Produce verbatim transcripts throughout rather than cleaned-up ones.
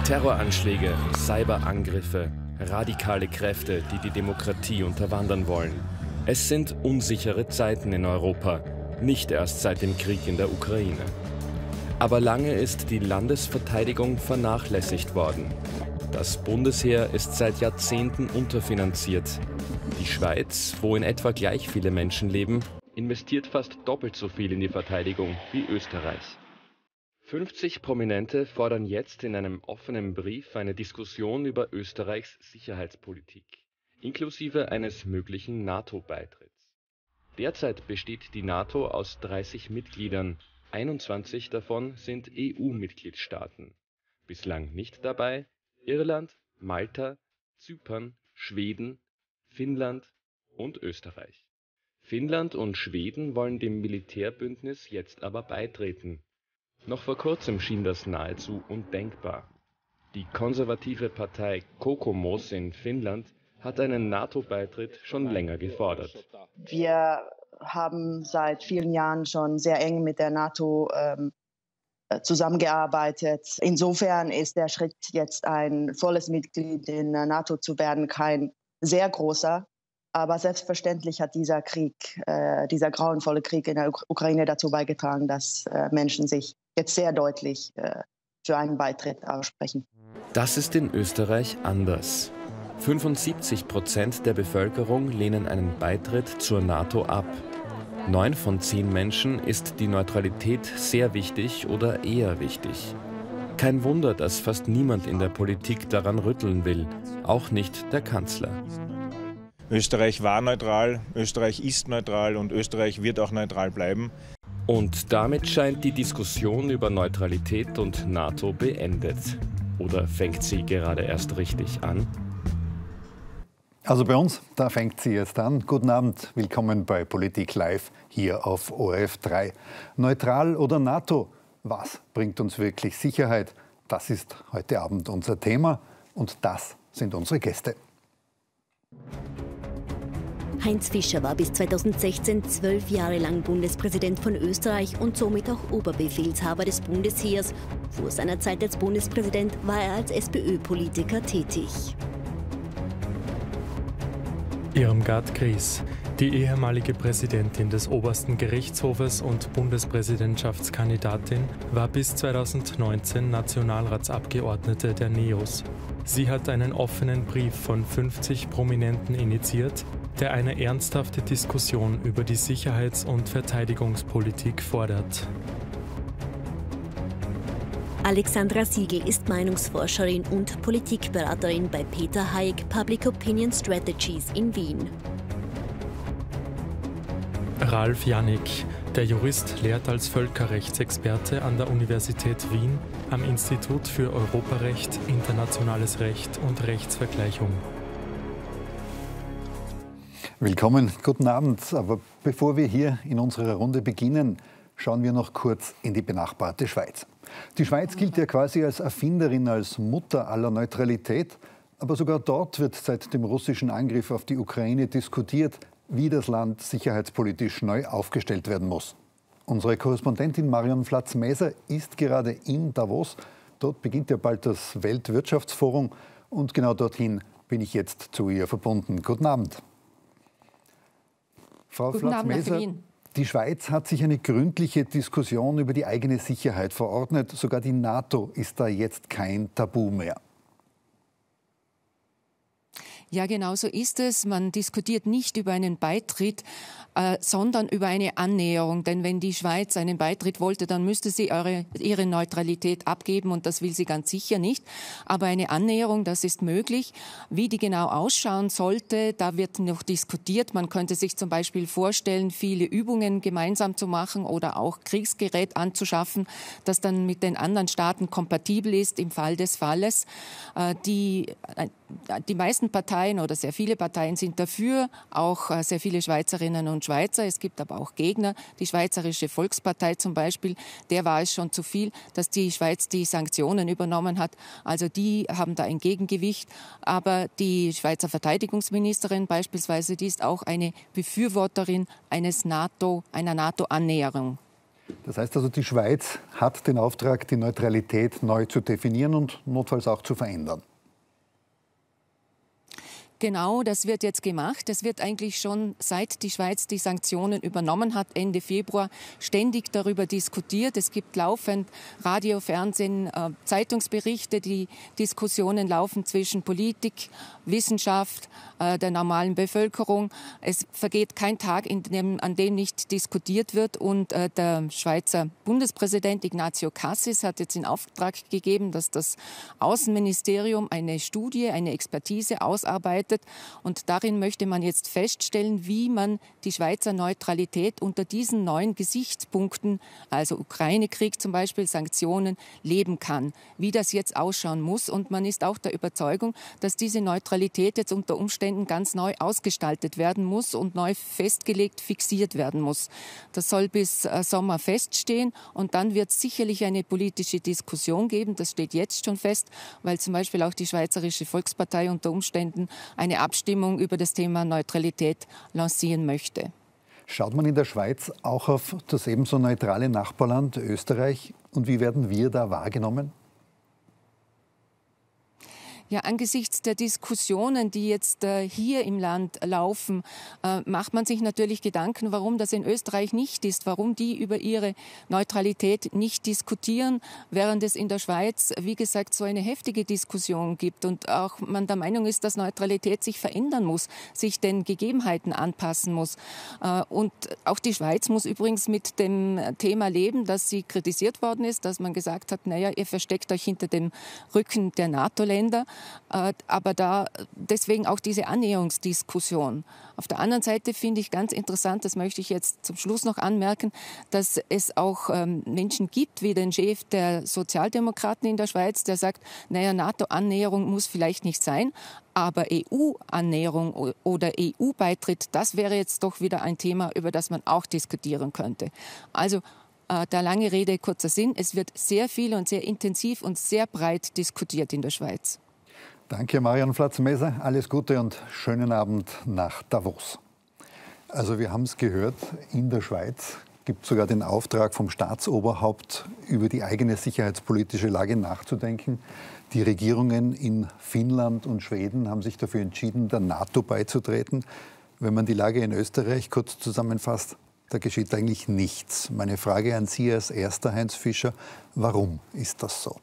Terroranschläge, Cyberangriffe, radikale Kräfte, die die Demokratie unterwandern wollen. Es sind unsichere Zeiten in Europa, nicht erst seit dem Krieg in der Ukraine. Aber lange ist die Landesverteidigung vernachlässigt worden. Das Bundesheer ist seit Jahrzehnten unterfinanziert. Die Schweiz, wo in etwa gleich viele Menschen leben, investiert fast doppelt so viel in die Verteidigung wie Österreich. fünfzig Prominente fordern jetzt in einem offenen Brief eine Diskussion über Österreichs Sicherheitspolitik, inklusive eines möglichen NATO-Beitritts. Derzeit besteht die NATO aus dreißig Mitgliedern, einundzwanzig davon sind E U-Mitgliedstaaten. Bislang nicht dabei Irland, Malta, Zypern, Schweden, Finnland und Österreich. Finnland und Schweden wollen dem Militärbündnis jetzt aber beitreten. Noch vor kurzem schien das nahezu undenkbar. Die konservative Partei Kokoomus in Finnland hat einen NATO-Beitritt schon länger gefordert. Wir haben seit vielen Jahren schon sehr eng mit der NATO ähm, zusammengearbeitet. Insofern ist der Schritt, jetzt ein volles Mitglied in der NATO zu werden, kein sehr großer. Aber selbstverständlich hat dieser Krieg, äh, dieser grauenvolle Krieg in der Uk- Ukraine dazu beigetragen, dass äh, Menschen sich jetzt sehr deutlich äh, für einen Beitritt aussprechen. Das ist in Österreich anders. fünfundsiebzig Prozent der Bevölkerung lehnen einen Beitritt zur NATO ab. Neun von zehn Menschen ist die Neutralität sehr wichtig oder eher wichtig. Kein Wunder, dass fast niemand in der Politik daran rütteln will, auch nicht der Kanzler. Österreich war neutral, Österreich ist neutral und Österreich wird auch neutral bleiben. Und damit scheint die Diskussion über Neutralität und NATO beendet. Oder fängt sie gerade erst richtig an? Also bei uns, da fängt sie jetzt an. Guten Abend, willkommen bei Politik Live hier auf O R F drei. Neutral oder NATO? Was bringt uns wirklich Sicherheit? Das ist heute Abend unser Thema und das sind unsere Gäste. Heinz Fischer war bis zweitausendsechzehn zwölf Jahre lang Bundespräsident von Österreich und somit auch Oberbefehlshaber des Bundesheers. Vor seiner Zeit als Bundespräsident war er als SPÖ-Politiker tätig. Irmgard Gries, die ehemalige Präsidentin des Obersten Gerichtshofes und Bundespräsidentschaftskandidatin, war bis zweitausendneunzehn Nationalratsabgeordnete der NEOS. Sie hat einen offenen Brief von fünfzig Prominenten initiiert, der eine ernsthafte Diskussion über die Sicherheits- und Verteidigungspolitik fordert. Alexandra Siegel ist Meinungsforscherin und Politikberaterin bei Peter Hayek Public Opinion Strategies in Wien. Ralf Janik, der Jurist, lehrt als Völkerrechtsexperte an der Universität Wien am Institut für Europarecht, Internationales Recht und Rechtsvergleichung. Willkommen, guten Abend. Aber bevor wir hier in unserer Runde beginnen, schauen wir noch kurz in die benachbarte Schweiz. Die Schweiz gilt ja quasi als Erfinderin, als Mutter aller Neutralität. Aber sogar dort wird seit dem russischen Angriff auf die Ukraine diskutiert, wie das Land sicherheitspolitisch neu aufgestellt werden muss. Unsere Korrespondentin Marion Flatz-Mäser ist gerade in Davos. Dort beginnt ja bald das Weltwirtschaftsforum und genau dorthin bin ich jetzt zu ihr verbunden. Guten Abend. Frau Flatz-Mäser, die Schweiz hat sich eine gründliche Diskussion über die eigene Sicherheit verordnet. Sogar die NATO ist da jetzt kein Tabu mehr. Ja, genau so ist es. Man diskutiert nicht über einen Beitritt, äh, sondern über eine Annäherung. Denn wenn die Schweiz einen Beitritt wollte, dann müsste sie eure, ihre Neutralität abgeben und das will sie ganz sicher nicht. Aber eine Annäherung, das ist möglich. Wie die genau ausschauen sollte, da wird noch diskutiert. Man könnte sich zum Beispiel vorstellen, viele Übungen gemeinsam zu machen oder auch Kriegsgerät anzuschaffen, das dann mit den anderen Staaten kompatibel ist im Fall des Falles. Äh, die, äh, die meisten Parteien oder sehr viele Parteien sind dafür, auch äh, sehr viele Schweizerinnen und Schweizer. Es gibt aber auch Gegner. Die Schweizerische Volkspartei zum Beispiel, der war es schon zu viel, dass die Schweiz die Sanktionen übernommen hat. Also die haben da ein Gegengewicht. Aber die Schweizer Verteidigungsministerin beispielsweise, die ist auch eine Befürworterin eines NATO, einer NATO-Annäherung. Das heißt also, die Schweiz hat den Auftrag, die Neutralität neu zu definieren und notfalls auch zu verändern. Genau, das wird jetzt gemacht. Es wird eigentlich schon, seit die Schweiz die Sanktionen übernommen hat, Ende Februar, ständig darüber diskutiert. Es gibt laufend Radio, Fernsehen, äh, Zeitungsberichte. Die Diskussionen laufen zwischen Politik, Wissenschaft, äh, der normalen Bevölkerung. Es vergeht kein Tag, in dem, an dem nicht diskutiert wird. Und äh, der Schweizer Bundespräsident Ignazio Cassis hat jetzt in Auftrag gegeben, dass das Außenministerium eine Studie, eine Expertise ausarbeitet. Und darin möchte man jetzt feststellen, wie man die Schweizer Neutralität unter diesen neuen Gesichtspunkten, also Ukraine-Krieg zum Beispiel, Sanktionen, leben kann, wie das jetzt ausschauen muss. Und man ist auch der Überzeugung, dass diese Neutralität jetzt unter Umständen ganz neu ausgestaltet werden muss und neu festgelegt, fixiert werden muss. Das soll bis äh, Sommer feststehen und dann wird es sicherlich eine politische Diskussion geben. Das steht jetzt schon fest, weil zum Beispiel auch die Schweizerische Volkspartei unter Umständen eine Abstimmung über das Thema Neutralität lancieren möchte. Schaut man in der Schweiz auch auf das ebenso neutrale Nachbarland Österreich und wie werden wir da wahrgenommen? Ja, angesichts der Diskussionen, die jetzt äh, hier im Land laufen, äh, macht man sich natürlich Gedanken, warum das in Österreich nicht ist, warum die über ihre Neutralität nicht diskutieren, während es in der Schweiz, wie gesagt, so eine heftige Diskussion gibt und auch man der Meinung ist, dass Neutralität sich verändern muss, sich den Gegebenheiten anpassen muss. Äh, und auch die Schweiz muss übrigens mit dem Thema leben, dass sie kritisiert worden ist, dass man gesagt hat, naja, ihr versteckt euch hinter dem Rücken der NATO-Länder. Aber da deswegen auch diese Annäherungsdiskussion. Auf der anderen Seite finde ich ganz interessant, das möchte ich jetzt zum Schluss noch anmerken, dass es auch ähm, Menschen gibt, wie den Chef der Sozialdemokraten in der Schweiz, der sagt, naja, NATO-Annäherung muss vielleicht nicht sein, aber E U-Annäherung oder E U-Beitritt, das wäre jetzt doch wieder ein Thema, über das man auch diskutieren könnte. Also äh, der lange Rede, kurzer Sinn, es wird sehr viel und sehr intensiv und sehr breit diskutiert in der Schweiz. Danke, Marian Flatz-Messer. Alles Gute und schönen Abend nach Davos. Also wir haben es gehört, in der Schweiz gibt es sogar den Auftrag vom Staatsoberhaupt, über die eigene sicherheitspolitische Lage nachzudenken. Die Regierungen in Finnland und Schweden haben sich dafür entschieden, der NATO beizutreten. Wenn man die Lage in Österreich kurz zusammenfasst, da geschieht eigentlich nichts. Meine Frage an Sie als Erster, Heinz Fischer, warum ist das so?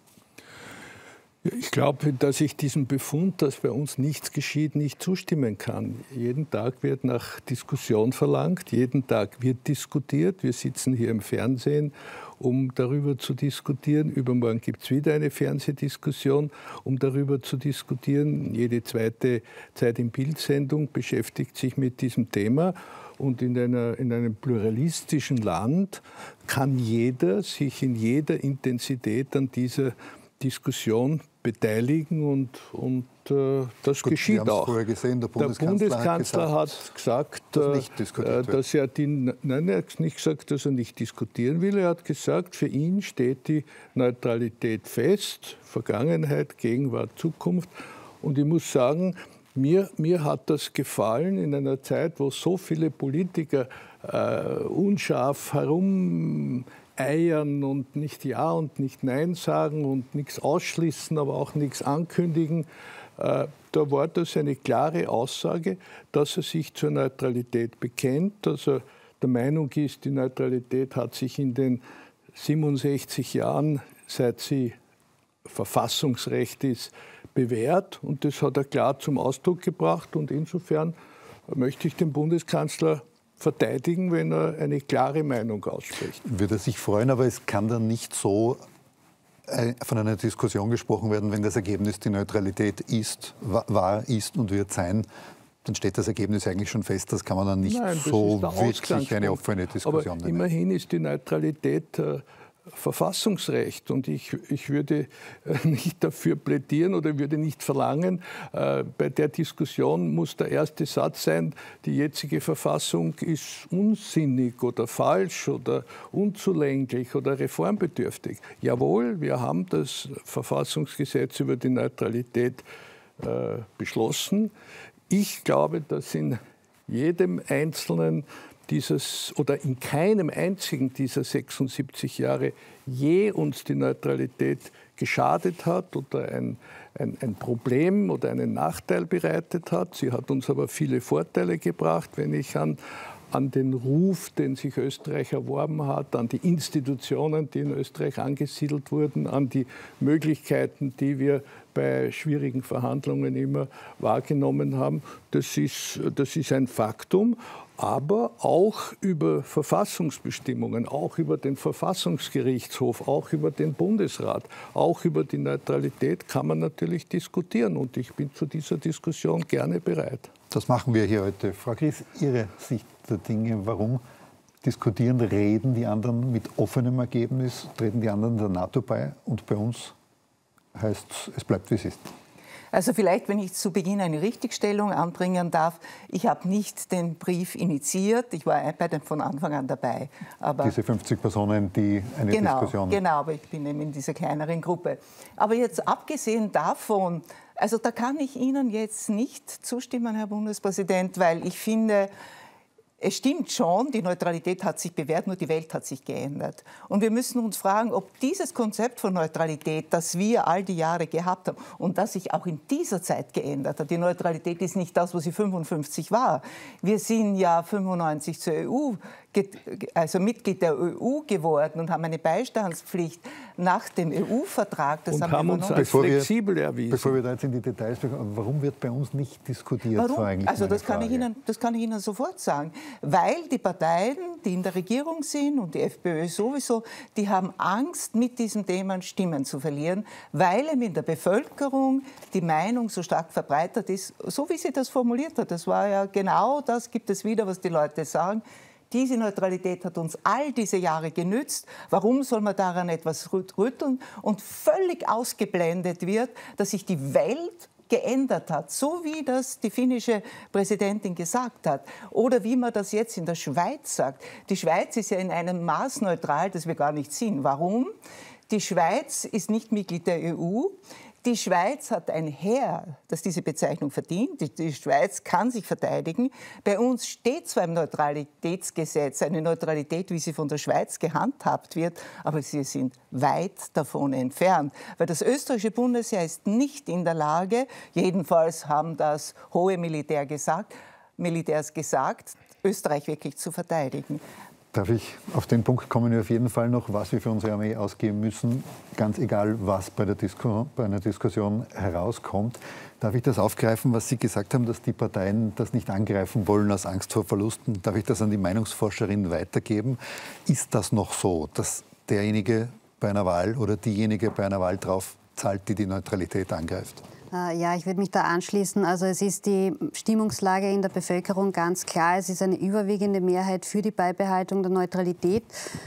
Ich glaube, dass ich diesem Befund, dass bei uns nichts geschieht, nicht zustimmen kann. Jeden Tag wird nach Diskussion verlangt, jeden Tag wird diskutiert. Wir sitzen hier im Fernsehen, um darüber zu diskutieren. Übermorgen gibt es wieder eine Fernsehdiskussion, um darüber zu diskutieren. Jede zweite Zeit im Bild-Sendung beschäftigt sich mit diesem Thema. Und in, einer, in einem pluralistischen Land kann jeder sich in jeder Intensität an dieser Diskussion beteiligen und, und äh, das Gut, geschieht wir auch. Vorher gesehen, der Bundeskanzler, der Bundeskanzler hat gesagt, hat gesagt dass, äh, dass er die, nein, er hat nicht gesagt, dass er nicht diskutieren will. Er hat gesagt, für ihn steht die Neutralität fest, Vergangenheit, Gegenwart, Zukunft. Und ich muss sagen, mir, mir hat das gefallen in einer Zeit, wo so viele Politiker äh, unscharf herum eiern und nicht Ja und nicht Nein sagen und nichts ausschließen, aber auch nichts ankündigen. Äh, da war das eine klare Aussage, dass er sich zur Neutralität bekennt, dass er der Meinung ist, die Neutralität hat sich in den siebenundsechzig Jahren, seit sie Verfassungsrecht ist, bewährt. Und das hat er klar zum Ausdruck gebracht. Und insofern möchte ich den Bundeskanzler verteidigen, wenn er eine klare Meinung ausspricht. Würde er sich freuen, aber es kann dann nicht so von einer Diskussion gesprochen werden, wenn das Ergebnis die Neutralität ist, war, ist und wird sein. Dann steht das Ergebnis eigentlich schon fest. Das kann man dann nicht Nein, so wirklich eine offene Diskussion aber nennen. Immerhin ist die Neutralität äh, Verfassungsrecht und ich, ich würde nicht dafür plädieren oder würde nicht verlangen, äh, bei der Diskussion muss der erste Satz sein, die jetzige Verfassung ist unsinnig oder falsch oder unzulänglich oder reformbedürftig. Jawohl, wir haben das Verfassungsgesetz über die Neutralität äh, beschlossen. Ich glaube, dass in jedem Einzelnen dieses oder in keinem einzigen dieser sechsundsiebzig Jahre je uns die Neutralität geschadet hat oder ein, ein, ein Problem oder einen Nachteil bereitet hat. Sie hat uns aber viele Vorteile gebracht, wenn ich an, an den Ruf, den sich Österreich erworben hat, an die Institutionen, die in Österreich angesiedelt wurden, an die Möglichkeiten, die wir bei schwierigen Verhandlungen immer wahrgenommen haben. Das ist, das ist ein Faktum. Aber auch über Verfassungsbestimmungen, auch über den Verfassungsgerichtshof, auch über den Bundesrat, auch über die Neutralität kann man natürlich diskutieren. Und ich bin zu dieser Diskussion gerne bereit. Das machen wir hier heute. Frau Gries, Ihre Sicht der Dinge, warum diskutieren, reden die anderen mit offenem Ergebnis, treten die anderen der NATO bei und bei uns heißt es, es bleibt wie es ist? Also vielleicht, wenn ich zu Beginn eine Richtigstellung anbringen darf, ich habe nicht den Brief initiiert, ich war bei dem von Anfang an dabei. Aber diese fünfzig Personen, die eine genau, Diskussion... Genau, aber ich bin eben in dieser kleineren Gruppe. Aber jetzt abgesehen davon, also da kann ich Ihnen jetzt nicht zustimmen, Herr Bundespräsident, weil ich finde, es stimmt schon, die Neutralität hat sich bewährt, nur die Welt hat sich geändert. Und wir müssen uns fragen, ob dieses Konzept von Neutralität, das wir all die Jahre gehabt haben und das sich auch in dieser Zeit geändert hat, die Neutralität ist nicht das, was sie fünfundfünfzig war. Wir sind ja fünfundneunzig zur E U, also Mitglied der E U geworden und haben eine Beistandspflicht nach dem E U-Vertrag. Und haben, haben uns als flexibel erwiesen. Bevor wir da jetzt in die Details bekommen, warum wird bei uns nicht diskutiert? Warum? War eigentlich also das kann, ich Frage. Ihnen, das kann ich Ihnen sofort sagen. Weil die Parteien, die in der Regierung sind und die FPÖ sowieso, die haben Angst, mit diesem Thema Stimmen zu verlieren, weil eben in der Bevölkerung die Meinung so stark verbreitet ist, so wie sie das formuliert hat. Das war ja genau das, gibt es wieder, was die Leute sagen. Diese Neutralität hat uns all diese Jahre genützt. Warum soll man daran etwas rütteln? Und völlig ausgeblendet wird, dass sich die Welt geändert hat, so wie das die finnische Präsidentin gesagt hat. Oder wie man das jetzt in der Schweiz sagt. Die Schweiz ist ja in einem Maß neutral, das wir gar nicht sind. Warum? Die Schweiz ist nicht Mitglied der E U. Die Schweiz hat ein Heer, das diese Bezeichnung verdient. Die, die Schweiz kann sich verteidigen. Bei uns steht zwar im Neutralitätsgesetz eine Neutralität, wie sie von der Schweiz gehandhabt wird, aber sie sind weit davon entfernt. Weil das österreichische Bundesheer ist nicht in der Lage, jedenfalls haben das hohe Militär gesagt, Militärs gesagt, Österreich wirklich zu verteidigen. Darf ich, auf den Punkt kommen wir auf jeden Fall noch, was wir für unsere Armee ausgeben müssen, ganz egal, was bei, der Disku bei einer Diskussion herauskommt. Darf ich das aufgreifen, was Sie gesagt haben, dass die Parteien das nicht angreifen wollen aus Angst vor Verlusten? Darf ich das an die Meinungsforscherin weitergeben? Ist das noch so, dass derjenige bei einer Wahl oder diejenige bei einer Wahl drauf zahlt, die die Neutralität angreift? Ja, ich würde mich da anschließen. Also es ist die Stimmungslage in der Bevölkerung ganz klar. Es ist eine überwiegende Mehrheit für die Beibehaltung der Neutralität.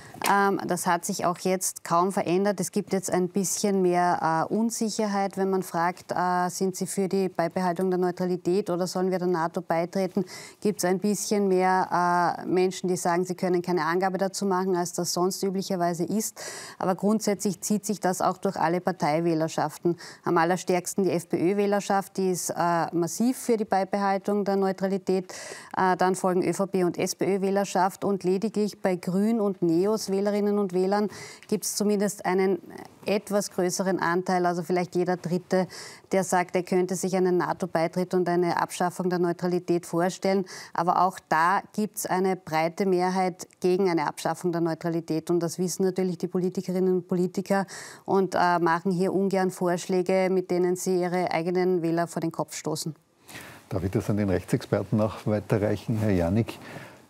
Das hat sich auch jetzt kaum verändert. Es gibt jetzt ein bisschen mehr Unsicherheit, wenn man fragt, sind Sie für die Beibehaltung der Neutralität oder sollen wir der NATO beitreten? Gibt es ein bisschen mehr Menschen, die sagen, sie können keine Angabe dazu machen, als das sonst üblicherweise ist. Aber grundsätzlich zieht sich das auch durch alle Parteiwählerschaften. Am allerstärksten die FPÖ-Wählerschaft, die ist massiv für die Beibehaltung der Neutralität. Dann folgen ÖVP und SPÖ-Wählerschaft und lediglich bei Grün und Neos Wählerinnen und Wählern gibt es zumindest einen etwas größeren Anteil, also vielleicht jeder Dritte, der sagt, er könnte sich einen NATO-Beitritt und eine Abschaffung der Neutralität vorstellen. Aber auch da gibt es eine breite Mehrheit gegen eine Abschaffung der Neutralität. Und das wissen natürlich die Politikerinnen und Politiker und äh, machen hier ungern Vorschläge, mit denen sie ihre eigenen Wähler vor den Kopf stoßen. Darf ich das an den Rechtsexperten noch weiterreichen, Herr Janik?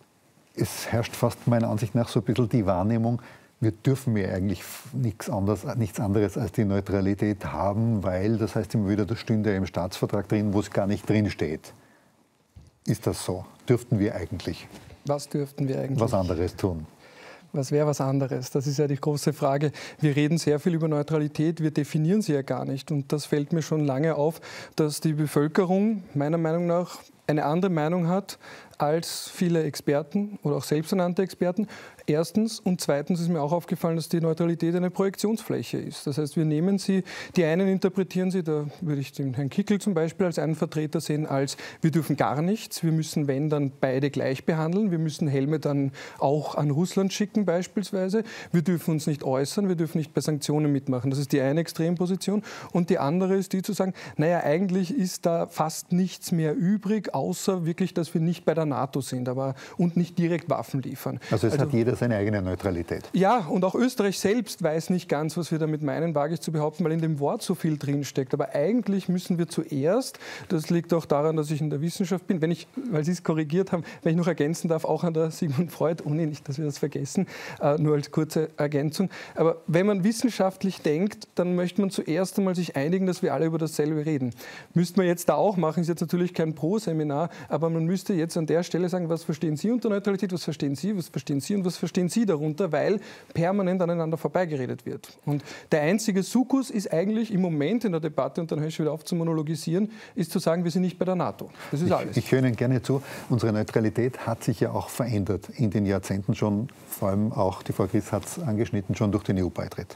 Es herrscht fast meiner Ansicht nach so ein bisschen die Wahrnehmung, wir dürfen ja eigentlich nichts anderes, nichts anderes als die Neutralität haben, weil, das heißt immer wieder, das stünde ja im Staatsvertrag drin, wo es gar nicht drin steht. Ist das so? Dürften wir eigentlich? Was dürften wir eigentlich? Was anderes tun? Was wäre was anderes? Das ist ja die große Frage. Wir reden sehr viel über Neutralität, wir definieren sie ja gar nicht. Und das fällt mir schon lange auf, dass die Bevölkerung meiner Meinung nach eine andere Meinung hat als viele Experten oder auch selbsternannte Experten. Erstens. Und zweitens ist mir auch aufgefallen, dass die Neutralität eine Projektionsfläche ist. Das heißt, wir nehmen sie, die einen interpretieren sie, da würde ich den Herrn Kickl zum Beispiel als einen Vertreter sehen, als wir dürfen gar nichts, wir müssen, wenn, dann beide gleich behandeln, wir müssen Helme dann auch an Russland schicken beispielsweise, wir dürfen uns nicht äußern, wir dürfen nicht bei Sanktionen mitmachen. Das ist die eine Extremposition. Und die andere ist die zu sagen, naja, eigentlich ist da fast nichts mehr übrig, außer wirklich, dass wir nicht bei der NATO sind aber, und nicht direkt Waffen liefern. Also es also, hat jeder seine eigene Neutralität. Ja, und auch Österreich selbst weiß nicht ganz, was wir damit meinen, wage ich zu behaupten, weil in dem Wort so viel drinsteckt. Aber eigentlich müssen wir zuerst, das liegt auch daran, dass ich in der Wissenschaft bin, wenn ich, weil Sie es korrigiert haben, wenn ich noch ergänzen darf, auch an der Sigmund Freud-Uni, nicht, dass wir das vergessen, äh, nur als kurze Ergänzung. Aber wenn man wissenschaftlich denkt, dann möchte man zuerst einmal sich einigen, dass wir alle über dasselbe reden. Müsste man jetzt da auch machen, ist jetzt natürlich kein Pro-Seminar, aber man müsste jetzt an der Stelle sagen, was verstehen Sie unter Neutralität, was verstehen Sie, was verstehen Sie und was verstehen Sie darunter, weil permanent aneinander vorbeigeredet wird. Und der einzige Sukkus ist eigentlich im Moment in der Debatte, und dann höre ich wieder auf zu monologisieren, ist zu sagen, wir sind nicht bei der NATO. Das ist ich, alles. Ich höre Ihnen gerne zu. Unsere Neutralität hat sich ja auch verändert in den Jahrzehnten schon, vor allem auch, die Frau Gries hat es angeschnitten, schon durch den E U-Beitritt.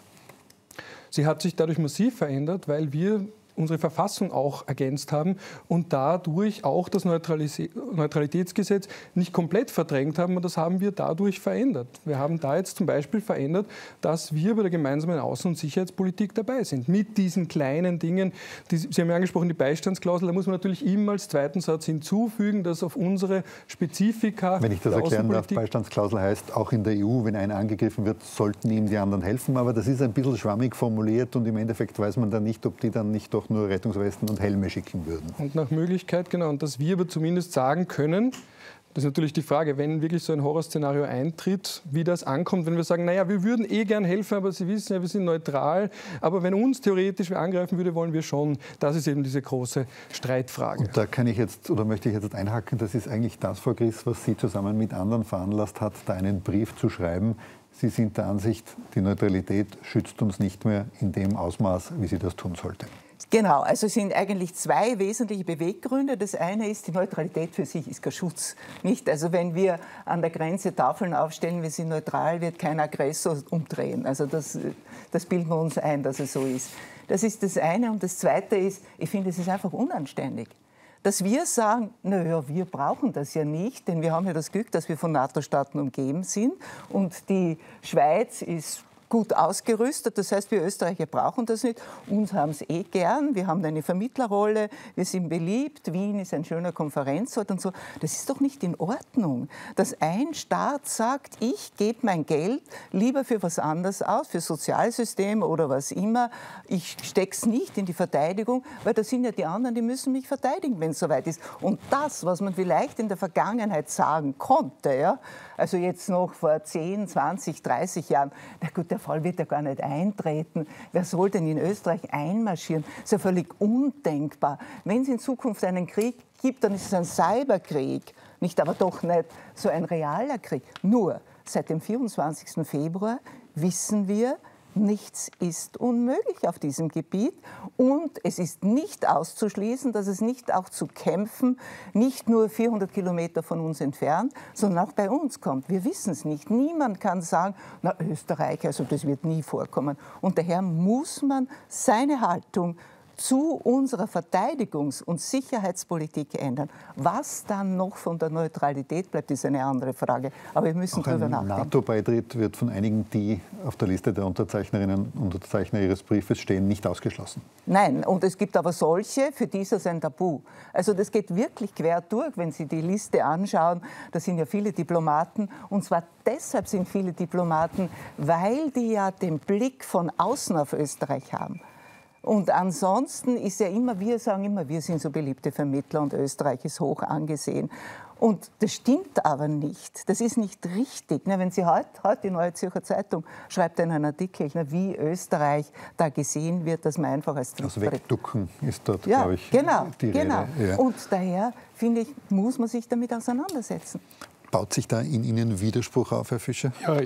Sie hat sich dadurch massiv verändert, weil wir unsere Verfassung auch ergänzt haben und dadurch auch das Neutralitätsgesetz nicht komplett verdrängt haben, und das haben wir dadurch verändert. Wir haben da jetzt zum Beispiel verändert, dass wir bei der gemeinsamen Außen- und Sicherheitspolitik dabei sind. Mit diesen kleinen Dingen, die, Sie haben ja angesprochen, die Beistandsklausel, da muss man natürlich immer als zweiten Satz hinzufügen, dass auf unsere Spezifika... Wenn ich das erklären darf, Beistandsklausel heißt, auch in der E U, wenn einer angegriffen wird, sollten ihm die anderen helfen, aber das ist ein bisschen schwammig formuliert und im Endeffekt weiß man dann nicht, ob die dann nicht doch nur Rettungswesten und Helme schicken würden. Und nach Möglichkeit, genau. Und dass wir aber zumindest sagen können, das ist natürlich die Frage, wenn wirklich so ein Horrorszenario eintritt, wie das ankommt, wenn wir sagen, naja, wir würden eh gern helfen, aber Sie wissen ja, wir sind neutral. Aber wenn uns theoretisch wer angreifen würde, wollen wir schon. Das ist eben diese große Streitfrage. Und da kann ich jetzt, oder möchte ich jetzt einhaken, das ist eigentlich das, Frau Gries, was Sie zusammen mit anderen veranlasst hat, da einen Brief zu schreiben. Sie sind der Ansicht, die Neutralität schützt uns nicht mehr in dem Ausmaß, wie sie das tun sollte. Genau, also es sind eigentlich zwei wesentliche Beweggründe. Das eine ist, die Neutralität für sich ist kein Schutz. Nicht? Also wenn wir an der Grenze Tafeln aufstellen, wir sind neutral, wird kein Aggressor umdrehen. Also das, das bilden wir uns ein, dass es so ist. Das ist das eine. Und das zweite ist, ich finde, es ist einfach unanständig. Dass wir sagen, naja, wir brauchen das ja nicht, denn wir haben ja das Glück, dass wir von NATO-Staaten umgeben sind und die Schweiz ist gut ausgerüstet. Das heißt, wir Österreicher brauchen das nicht. Uns haben es eh gern. Wir haben eine Vermittlerrolle. Wir sind beliebt. Wien ist ein schöner Konferenzort und so. Das ist doch nicht in Ordnung, dass ein Staat sagt, ich gebe mein Geld lieber für was anderes aus, für Sozialsystem oder was immer. Ich stecke es nicht in die Verteidigung, weil da sind ja die anderen, die müssen mich verteidigen, wenn es soweit ist. Und das, was man vielleicht in der Vergangenheit sagen konnte, ja, also jetzt noch vor zehn, zwanzig, dreißig Jahren, na gut, der Fall wird ja gar nicht eintreten. Wer soll denn in Österreich einmarschieren? Das ist ja völlig undenkbar. Wenn es in Zukunft einen Krieg gibt, dann ist es ein Cyberkrieg, nicht aber doch nicht so ein realer Krieg. Nur seit dem vierundzwanzigsten Februar wissen wir, nichts ist unmöglich auf diesem Gebiet und es ist nicht auszuschließen, dass es nicht auch zu Kämpfen nicht nur vierhundert Kilometer von uns entfernt, sondern auch bei uns kommt. Wir wissen es nicht. Niemand kann sagen, na Österreich, also das wird nie vorkommen. Und daher muss man seine Haltung zu unserer Verteidigungs- und Sicherheitspolitik ändern. Was dann noch von der Neutralität bleibt, ist eine andere Frage. Aber wir müssen darüber nachdenken. Ein NATO-Beitritt wird von einigen, die auf der Liste der Unterzeichnerinnen und Unterzeichner ihres Briefes stehen, nicht ausgeschlossen. Nein, und es gibt aber solche, für die ist das ein Tabu. Also das geht wirklich quer durch, wenn Sie die Liste anschauen. Da sind ja viele Diplomaten. Und zwar deshalb sind viele Diplomaten, weil die ja den Blick von außen auf Österreich haben. Und ansonsten ist ja immer, wir sagen immer, wir sind so beliebte Vermittler und Österreich ist hoch angesehen. Und das stimmt aber nicht. Das ist nicht richtig. Wenn Sie heute, heute die Neue Zürcher Zeitung schreibt einen Artikel, wie Österreich da gesehen wird, dass man einfach als Das Wegducken ist dort, ja, glaube ich, genau, die genau. Rede. Ja. Und daher, finde ich, muss man sich damit auseinandersetzen. Baut sich da in Ihnen Widerspruch auf, Herr Fischer? Ja, ich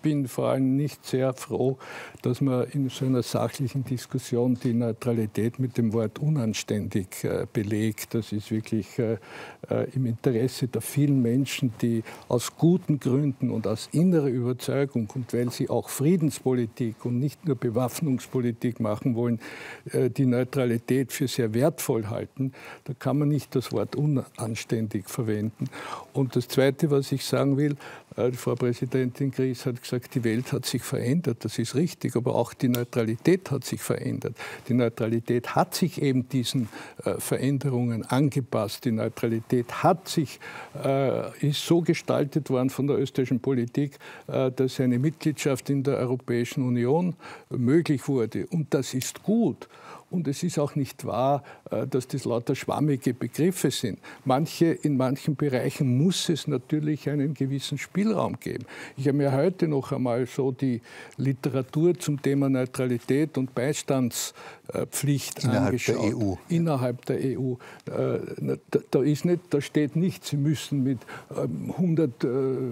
bin vor allem nicht sehr froh, dass man in so einer sachlichen Diskussion die Neutralität mit dem Wort unanständig äh, belegt. Das ist wirklich äh, äh, im Interesse der vielen Menschen, die aus guten Gründen und aus innerer Überzeugung und weil sie auch Friedenspolitik und nicht nur Bewaffnungspolitik machen wollen, äh, die Neutralität für sehr wertvoll halten. Da kann man nicht das Wort unanständig verwenden. Und das Zweite, was ich sagen will, äh, die Frau Präsidentin Gries hat gesagt, die Welt hat sich verändert. Das ist richtig, aber auch die Neutralität hat sich verändert. Die Neutralität hat sich eben diesen äh, Veränderungen angepasst. Die Neutralität hat sich, äh, ist so gestaltet worden von der österreichischen Politik, äh, dass eine Mitgliedschaft in der Europäischen Union möglich wurde. Und das ist gut. Und es ist auch nicht wahr, dass das lauter schwammige Begriffe sind. Manche, in manchen Bereichen muss es natürlich einen gewissen Spielraum geben. Ich habe mir heute noch einmal so die Literatur zum Thema Neutralität und Beistandspflicht innerhalb angeschaut. Der E U. Innerhalb der E U. Da, da, ist nicht, da steht nicht, Sie müssen mit hundert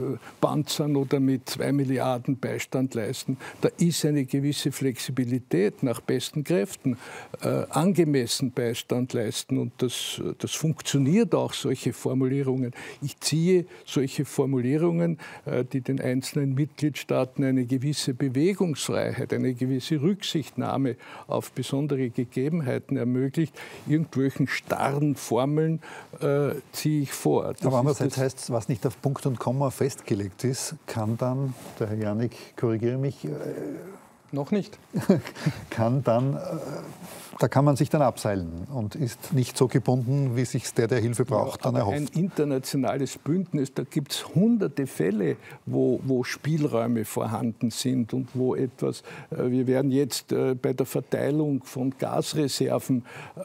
Panzern oder mit zwei Milliarden Beistand leisten. Da ist eine gewisse Flexibilität nach besten Kräften. Äh, angemessen Beistand leisten. Und das, das funktioniert auch, solche Formulierungen. Ich ziehe solche Formulierungen, äh, die den einzelnen Mitgliedstaaten eine gewisse Bewegungsfreiheit, eine gewisse Rücksichtnahme auf besondere Gegebenheiten ermöglicht, irgendwelchen starren Formeln äh, ziehe ich vor. Das Aber andererseits heißt es, was nicht auf Punkt und Komma festgelegt ist, kann dann, der Herr Janik, korrigiere mich, äh, noch nicht. kann dann, äh, da kann man sich dann abseilen und ist nicht so gebunden, wie sich der, der Hilfe braucht, ja, dann erhofft. Ein internationales Bündnis, da gibt es hunderte Fälle, wo, wo Spielräume vorhanden sind und wo etwas, äh, wir werden jetzt äh, bei der Verteilung von Gasreserven äh,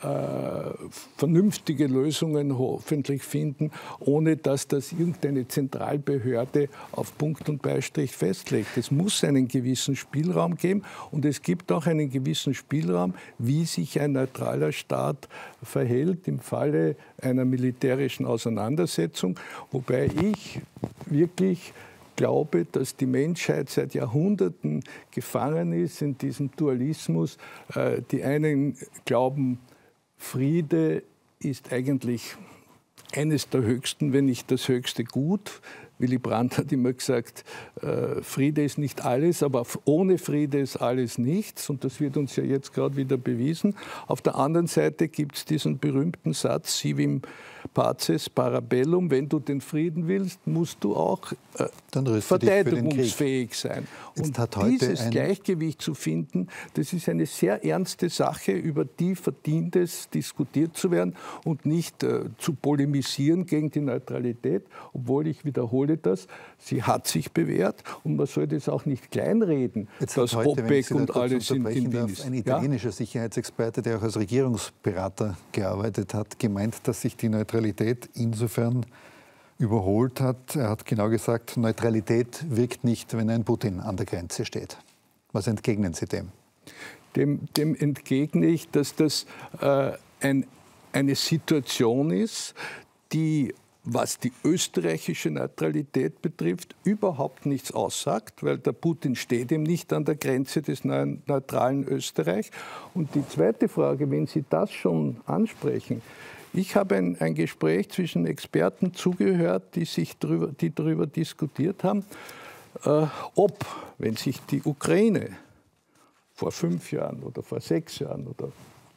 vernünftige Lösungen hoffentlich finden, ohne dass das irgendeine Zentralbehörde auf Punkt und Beistrich festlegt. Es muss einen gewissen Spielraum geben und es gibt auch einen gewissen Spielraum, wie sich ein neutraler Staat verhält im Falle einer militärischen Auseinandersetzung, wobei ich wirklich glaube, dass die Menschheit seit Jahrhunderten gefangen ist in diesem Dualismus. Die einen glauben, Friede ist eigentlich eines der höchsten, wenn nicht das höchste Gut. Willy Brandt hat immer gesagt, äh, Friede ist nicht alles, aber ohne Friede ist alles nichts. Und das wird uns ja jetzt gerade wieder bewiesen. Auf der anderen Seite gibt es diesen berühmten Satz, si vim paces para bellum, wenn du den Frieden willst, musst du auch äh, verteidigungsfähig sein. Und dieses Gleichgewicht zu finden, das ist eine sehr ernste Sache, über die verdient es, diskutiert zu werden und nicht äh, zu polemisieren gegen die Neutralität, obwohl ich wiederhole das, sie hat sich bewährt und man soll das auch nicht kleinreden, Jetzt dass heute, OPEC und alles in den darf, ein italienischer ja? Sicherheitsexperte, der auch als Regierungsberater gearbeitet hat, gemeint, dass sich die Neutralität insofern überholt hat. Er hat genau gesagt, Neutralität wirkt nicht, wenn ein Putin an der Grenze steht. Was entgegnen Sie dem? Dem, dem entgegne ich, dass das äh, ein, eine Situation ist, die, was die österreichische Neutralität betrifft, überhaupt nichts aussagt, weil der Putin steht eben nicht an der Grenze des neuen, neutralen Österreich. Und die zweite Frage, wenn Sie das schon ansprechen, ich habe ein, ein Gespräch zwischen Experten zugehört, die, sich drüber, die darüber diskutiert haben, äh, ob, wenn sich die Ukraine vor fünf Jahren oder vor sechs Jahren oder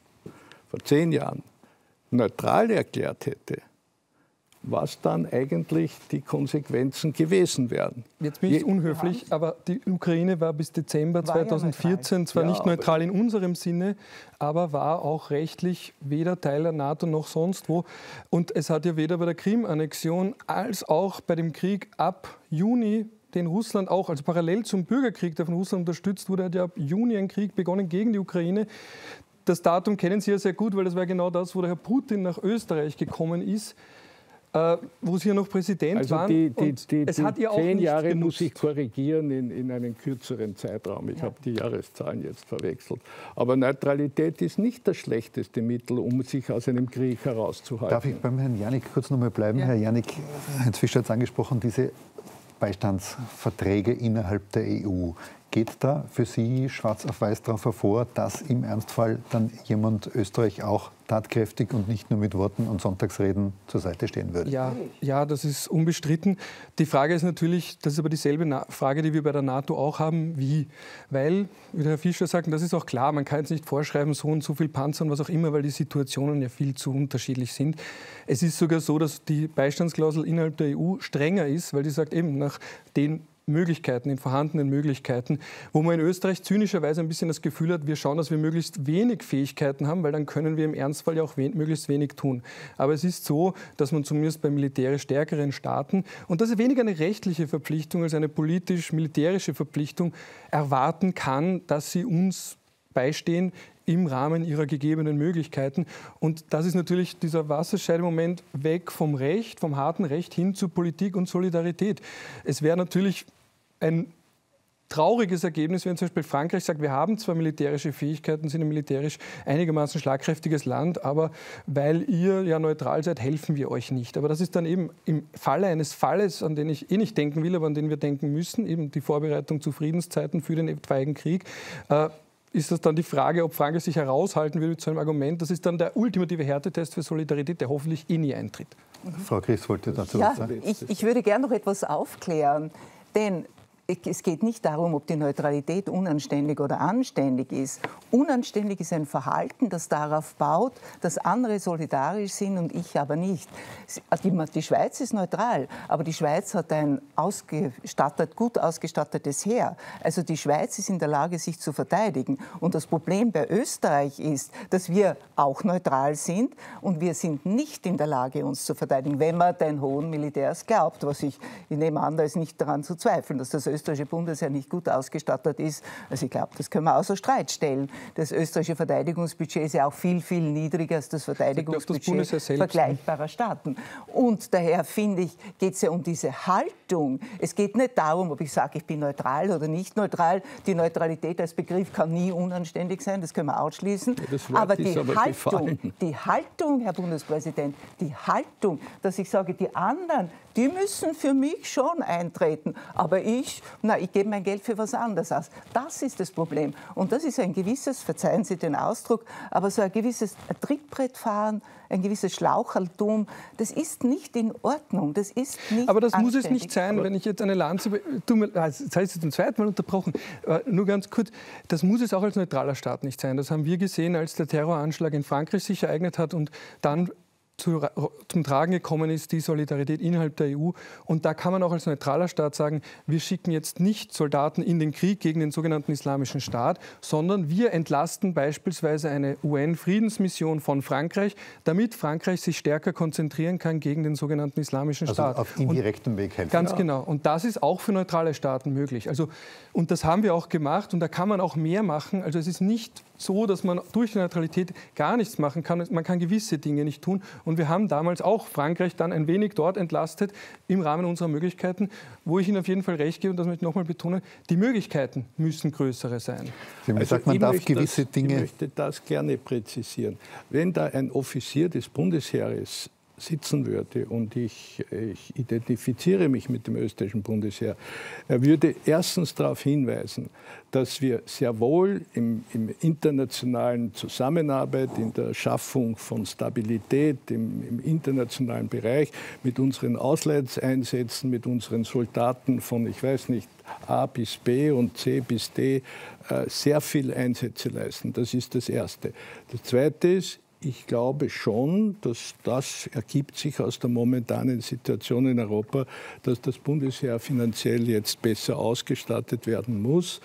vor zehn Jahren neutral erklärt hätte, was dann eigentlich die Konsequenzen gewesen wären. Jetzt bin ich unhöflich, aber die Ukraine war bis Dezember zweitausendvierzehn zwar ja, nicht neutral in unserem Sinne, aber war auch rechtlich weder Teil der NATO noch sonst wo. Und es hat ja weder bei der Krim-Annexion als auch bei dem Krieg ab Juni, den Russland auch, also parallel zum Bürgerkrieg, der von Russland unterstützt wurde, hat ja ab Juni ein Krieg begonnen gegen die Ukraine. Das Datum kennen Sie ja sehr gut, weil das war genau das, wo der Herr Putin nach Österreich gekommen ist. Äh, wo Sie ja noch Präsident also waren. Die, die, die, es die hat ihr auch zehn nicht Jahre genutzt. Muss ich korrigieren in, in einem kürzeren Zeitraum. Ich ja. habe die Jahreszahlen jetzt verwechselt. Aber Neutralität ist nicht das schlechteste Mittel, um sich aus einem Krieg herauszuhalten. Darf ich beim Herrn Janik kurz noch mal bleiben? Ja. Herr Janik, Heinz Fischer hat es angesprochen, diese Beistandsverträge innerhalb der E U. Geht da für Sie schwarz auf weiß darauf hervor, dass im Ernstfall dann jemand Österreich auch tatkräftig und nicht nur mit Worten und Sonntagsreden zur Seite stehen würde? Ja, ja, das ist unbestritten. Die Frage ist natürlich, das ist aber dieselbe Na- Frage, die wir bei der NATO auch haben, wie? Weil, wie der Herr Fischer sagt, und das ist auch klar, man kann jetzt nicht vorschreiben, so und so viel Panzer und was auch immer, weil die Situationen ja viel zu unterschiedlich sind. Es ist sogar so, dass die Beistandsklausel innerhalb der E U strenger ist, weil die sagt eben nach den Möglichkeiten, in vorhandenen Möglichkeiten, wo man in Österreich zynischerweise ein bisschen das Gefühl hat, wir schauen, dass wir möglichst wenig Fähigkeiten haben, weil dann können wir im Ernstfall ja auch we- möglichst wenig tun. Aber es ist so, dass man zumindest bei militärisch stärkeren Staaten, und das ist weniger eine rechtliche Verpflichtung als eine politisch-militärische Verpflichtung, erwarten kann, dass sie uns beistehen im Rahmen ihrer gegebenen Möglichkeiten. Und das ist natürlich dieser Wasserscheidemoment weg vom Recht, vom harten Recht hin zu Politik und Solidarität. Es wäre natürlich ein trauriges Ergebnis, wenn zum Beispiel Frankreich sagt, wir haben zwar militärische Fähigkeiten, sind ein militärisch einigermaßen schlagkräftiges Land, aber weil ihr ja neutral seid, helfen wir euch nicht. Aber das ist dann eben im Falle eines Falles, an den ich eh nicht denken will, aber an den wir denken müssen, eben die Vorbereitung zu Friedenszeiten für den etwaigen Krieg, äh, ist das dann die Frage, ob Frankreich sich heraushalten will mit so einem Argument. Das ist dann der ultimative Härtetest für Solidarität, der hoffentlich eh nie eintritt. Mhm. Frau Chris wollte dazu ja, was sagen. Ich, ich würde gerne noch etwas aufklären, denn es geht nicht darum, ob die Neutralität unanständig oder anständig ist. Unanständig ist ein Verhalten, das darauf baut, dass andere solidarisch sind und ich aber nicht. Die Schweiz ist neutral, aber die Schweiz hat ein ausgestattet, gut ausgestattetes Heer. Also die Schweiz ist in der Lage, sich zu verteidigen. Und das Problem bei Österreich ist, dass wir auch neutral sind und wir sind nicht in der Lage, uns zu verteidigen, wenn man den hohen Militärs glaubt. Was ich, ich nehme an, da ist nicht daran zu zweifeln, dass das österreichische Bundesheer nicht gut ausgestattet ist. Also ich glaube, das können wir außer Streit stellen. Das österreichische Verteidigungsbudget ist ja auch viel, viel niedriger als das Verteidigungsbudget vergleichbarer Staaten. Und daher finde ich, geht es ja um diese Haltung. Es geht nicht darum, ob ich sage, ich bin neutral oder nicht neutral. Die Neutralität als Begriff kann nie unanständig sein, das können wir ausschließen. Ja, aber die aber Haltung, die Haltung, Herr Bundespräsident, die Haltung, dass ich sage, die anderen, die müssen für mich schon eintreten, aber ich, na, ich gebe mein Geld für was anderes aus. Das ist das Problem. Und das ist ein gewisses, verzeihen Sie den Ausdruck, aber so ein gewisses Trittbrettfahren, ein gewisses Schlaucherltum, das ist nicht in Ordnung. Das ist nicht Aber das anständig. muss es nicht sein, wenn ich jetzt eine Lanze... Das heißt jetzt zum zweiten Mal unterbrochen. Nur ganz kurz, das muss es auch als neutraler Staat nicht sein. Das haben wir gesehen, als der Terroranschlag in Frankreich sich ereignet hat und dann zu, zum Tragen gekommen ist, die Solidarität innerhalb der E U. Und da kann man auch als neutraler Staat sagen, wir schicken jetzt nicht Soldaten in den Krieg gegen den sogenannten Islamischen Staat, sondern wir entlasten beispielsweise eine U N-Friedensmission von Frankreich, damit Frankreich sich stärker konzentrieren kann gegen den sogenannten Islamischen also Staat. Auf indirektem Weg helfen. Ganz ja. genau. Und das ist auch für neutrale Staaten möglich. Also, und das haben wir auch gemacht und da kann man auch mehr machen. Also es ist nicht so, dass man durch die Neutralität gar nichts machen kann. Man kann gewisse Dinge nicht tun. Und wir haben damals auch Frankreich dann ein wenig dort entlastet im Rahmen unserer Möglichkeiten, wo ich Ihnen auf jeden Fall recht gebe, und das möchte ich nochmal betonen, die Möglichkeiten müssen größere sein. Sie haben gesagt, man ich darf gewisse das, Dinge... Ich möchte das gerne präzisieren. Wenn da ein Offizier des Bundesheeres sitzen würde und ich, ich identifiziere mich mit dem österreichischen Bundesheer, er würde erstens darauf hinweisen, dass wir sehr wohl im, im internationalen Zusammenarbeit, in der Schaffung von Stabilität im, im internationalen Bereich mit unseren Auslandseinsätzen, mit unseren Soldaten von, ich weiß nicht, A bis B und C bis D äh, sehr viel Einsätze leisten. Das ist das Erste. Das Zweite ist, ich glaube schon, dass das ergibt sich aus der momentanen Situation in Europa, dass das Bundesheer finanziell jetzt besser ausgestattet werden muss.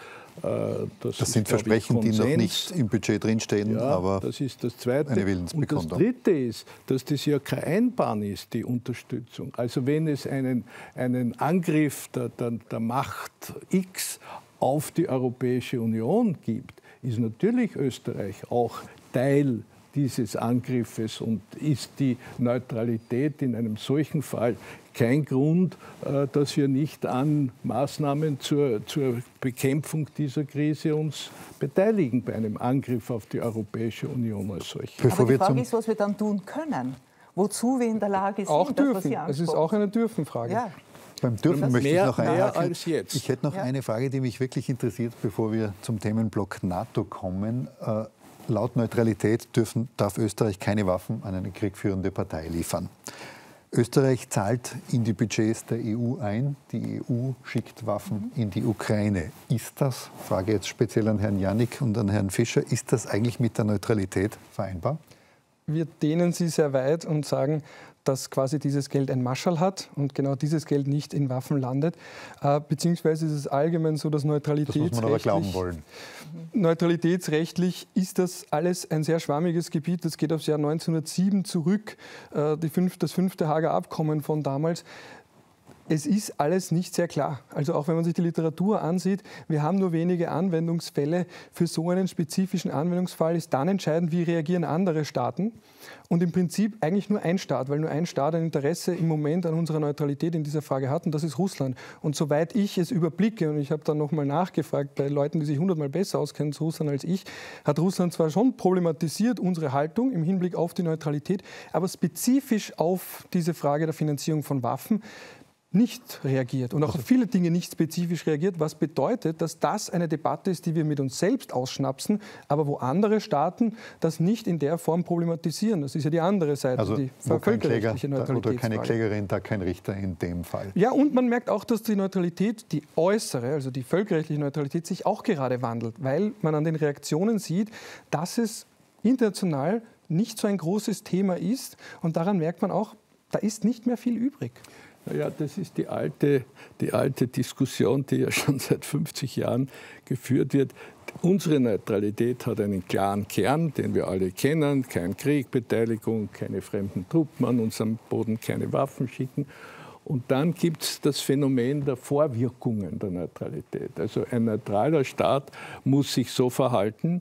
Das, das sind Versprechen, die noch nicht im Budget drinstehen, ja, aber das ist das Zweite. Eine Willensbekundung. Und das Dritte ist, dass das ja kein Einbahn ist, die Unterstützung. Also wenn es einen, einen Angriff der, der, der Macht X auf die Europäische Union gibt, ist natürlich Österreich auch Teil dieses Angriffes und ist die Neutralität in einem solchen Fall kein Grund, dass wir nicht an Maßnahmen zur, zur Bekämpfung dieser Krise uns beteiligen bei einem Angriff auf die Europäische Union als solche. Aber die Frage ist, was wir dann tun können. Wozu wir in der Lage sind. Auch dürfen. Das, es ist auch eine Dürfenfrage. Ja. Beim Dürfen möchte mehr, ich noch mehr als jetzt. Ich hätte noch ja. eine Frage, die mich wirklich interessiert, bevor wir zum Themenblock NATO kommen. Äh, laut Neutralität dürfen, darf Österreich keine Waffen an eine kriegführende Partei liefern. Österreich zahlt in die Budgets der E U ein. Die E U schickt Waffen in die Ukraine. Ist das, Frage jetzt speziell an Herrn Janik und an Herrn Fischer, ist das eigentlich mit der Neutralität vereinbar? Wir dehnen sie sehr weit und sagen, dass quasi dieses Geld ein Marschall hat und genau dieses Geld nicht in Waffen landet. Äh, beziehungsweise ist es allgemein so, dass neutralitätsrechtlich... Das muss man aber glauben wollen. Neutralitätsrechtlich ist das alles ein sehr schwammiges Gebiet. Das geht aufs Jahr neunzehnhundertsieben zurück, äh, die fünf, das fünfte Haager Abkommen von damals. Es ist alles nicht sehr klar. Also auch wenn man sich die Literatur ansieht, wir haben nur wenige Anwendungsfälle. Für so einen spezifischen Anwendungsfall ist dann entscheidend, wie reagieren andere Staaten. Und im Prinzip eigentlich nur ein Staat, weil nur ein Staat ein Interesse im Moment an unserer Neutralität in dieser Frage hat, und das ist Russland. Und soweit ich es überblicke, und ich habe dann nochmal nachgefragt bei Leuten, die sich hundertmal besser auskennen zu Russland als ich, hat Russland zwar schon problematisiert unsere Haltung im Hinblick auf die Neutralität, aber spezifisch auf diese Frage der Finanzierung von Waffen nicht reagiert und auch auf viele Dinge nicht spezifisch reagiert, was bedeutet, dass das eine Debatte ist, die wir mit uns selbst ausschnapsen, aber wo andere Staaten das nicht in der Form problematisieren. Das ist ja die andere Seite, also die völkerrechtliche Neutralität. Oder keine Klägerin, da kein Richter in dem Fall. Ja, und man merkt auch, dass die Neutralität, die äußere, also die völkerrechtliche Neutralität, sich auch gerade wandelt, weil man an den Reaktionen sieht, dass es international nicht so ein großes Thema ist, und daran merkt man auch, da ist nicht mehr viel übrig. Ja, das ist die alte, die alte Diskussion, die ja schon seit fünfzig Jahren geführt wird. Unsere Neutralität hat einen klaren Kern, den wir alle kennen. Kein Krieg, Beteiligung, keine fremden Truppen an unserem Boden, keine Waffen schicken. Und dann gibt es das Phänomen der Vorwirkungen der Neutralität. Also ein neutraler Staat muss sich so verhalten,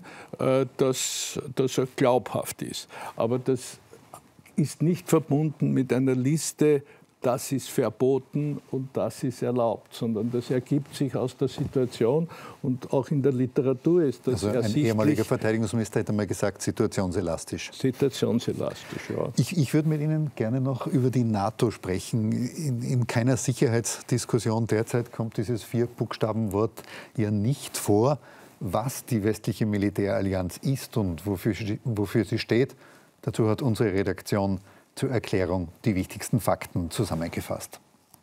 dass, dass er glaubhaft ist. Aber das ist nicht verbunden mit einer Liste, das ist verboten und das ist erlaubt, sondern das ergibt sich aus der Situation, und auch in der Literatur ist das also ein ehemaliger Verteidigungsminister hätte mal gesagt, situationselastisch. Situationselastisch, ja. Ich, ich würde mit Ihnen gerne noch über die NATO sprechen. In, in keiner Sicherheitsdiskussion derzeit kommt dieses Vier-Buchstaben-Wort ja nicht vor. Was die westliche Militärallianz ist und wofür, wofür sie steht, dazu hat unsere Redaktion zur Erklärung die wichtigsten Fakten zusammengefasst.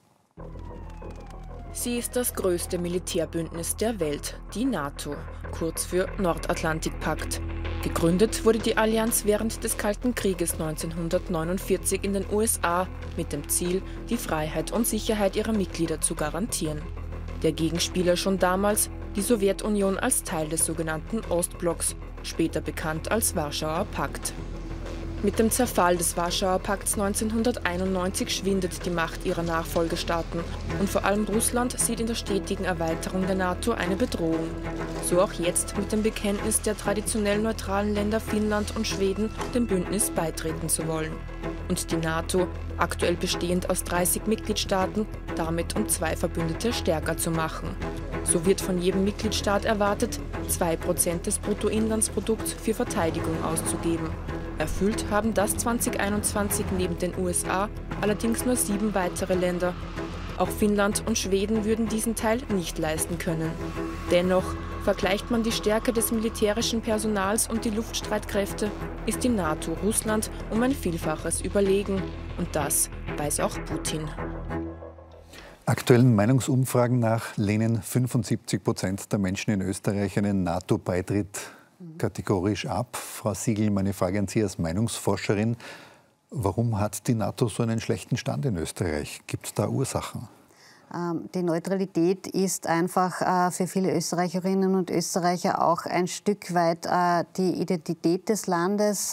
Sie ist das größte Militärbündnis der Welt, die NATO, kurz für Nordatlantikpakt. Gegründet wurde die Allianz während des Kalten Krieges neunzehnhundertneunundvierzig in den U S A mit dem Ziel, die Freiheit und Sicherheit ihrer Mitglieder zu garantieren. Der Gegenspieler schon damals, die Sowjetunion als Teil des sogenannten Ostblocks, später bekannt als Warschauer Pakt. Mit dem Zerfall des Warschauer Pakts neunzehnhunderteinundneunzig schwindet die Macht ihrer Nachfolgestaaten, und vor allem Russland sieht in der stetigen Erweiterung der NATO eine Bedrohung. So auch jetzt mit dem Bekenntnis der traditionell neutralen Länder Finnland und Schweden, dem Bündnis beitreten zu wollen. Und die NATO, aktuell bestehend aus dreißig Mitgliedstaaten, damit um zwei Verbündete stärker zu machen. So wird von jedem Mitgliedstaat erwartet, zwei Prozent des Bruttoinlandsprodukts für Verteidigung auszugeben. Erfüllt haben das zweitausendeinundzwanzig neben den U S A allerdings nur sieben weitere Länder. Auch Finnland und Schweden würden diesen Teil nicht leisten können. Dennoch, vergleicht man die Stärke des militärischen Personals und die Luftstreitkräfte, ist die NATO Russland um ein Vielfaches überlegen. Und das weiß auch Putin. Aktuellen Meinungsumfragen nach lehnen fünfundsiebzig Prozent der Menschen in Österreich einen NATO-Beitritt kategorisch ab. Frau Siegel, meine Frage an Sie als Meinungsforscherin. Warum hat die NATO so einen schlechten Stand in Österreich? Gibt es da Ursachen? Die Neutralität ist einfach für viele Österreicherinnen und Österreicher auch ein Stück weit die Identität des Landes.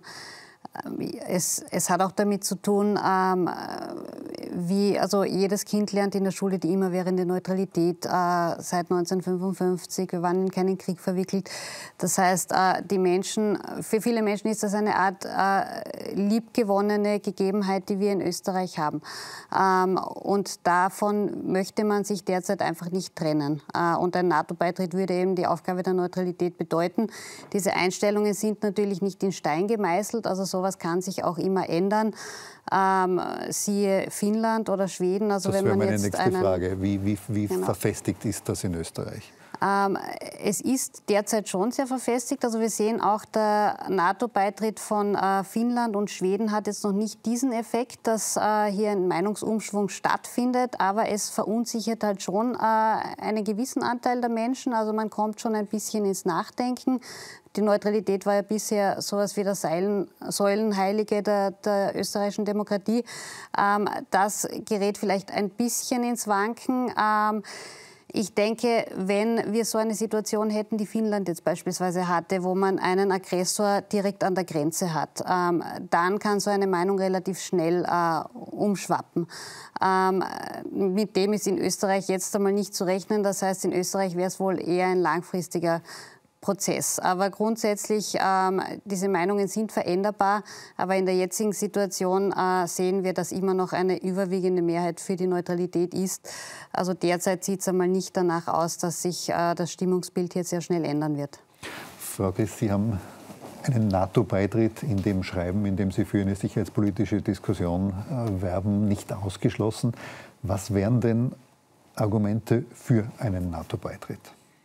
Es, es hat auch damit zu tun, ähm, wie, also jedes Kind lernt in der Schule die immerwährende Neutralität äh, seit neunzehnhundertfünfundfünfzig. Wir waren in keinen Krieg verwickelt. Das heißt, äh, die Menschen, für viele Menschen ist das eine Art äh, liebgewonnene Gegebenheit, die wir in Österreich haben. Ähm, und davon möchte man sich derzeit einfach nicht trennen. Äh, und ein NATO-Beitritt würde eben die Aufgabe der Neutralität bedeuten. Diese Einstellungen sind natürlich nicht in Stein gemeißelt, also sowas kann sich auch immer ändern. Ähm, siehe Finnland oder Schweden. Also das wenn wäre man meine jetzt nächste einen, Frage. Wie, wie, wie genau. verfestigt ist das in Österreich? Ähm, es ist derzeit schon sehr verfestigt. Also wir sehen auch, der NATO-Beitritt von äh, Finnland und Schweden hat jetzt noch nicht diesen Effekt, dass äh, hier ein Meinungsumschwung stattfindet. Aber es verunsichert halt schon äh, einen gewissen Anteil der Menschen. Also man kommt schon ein bisschen ins Nachdenken. Die Neutralität war ja bisher sowas wie der Seilen, Säulenheilige der, der österreichischen Demokratie. Ähm, das gerät vielleicht ein bisschen ins Wanken. Ähm, Ich denke, wenn wir so eine Situation hätten, die Finnland jetzt beispielsweise hatte, wo man einen Aggressor direkt an der Grenze hat, ähm, dann kann so eine Meinung relativ schnell äh, umschwappen. Ähm, mit dem ist in Österreich jetzt einmal nicht zu rechnen. Das heißt, in Österreich wäre es wohl eher ein langfristiger Prozess. Aber grundsätzlich, ähm, diese Meinungen sind veränderbar. Aber in der jetzigen Situation äh, sehen wir, dass immer noch eine überwiegende Mehrheit für die Neutralität ist. Also derzeit sieht es einmal nicht danach aus, dass sich äh, das Stimmungsbild hier sehr schnell ändern wird. Frau Griss, Sie haben einen NATO-Beitritt in dem Schreiben, in dem Sie für eine sicherheitspolitische Diskussion äh, werben, nicht ausgeschlossen. Was wären denn Argumente für einen NATO-Beitritt?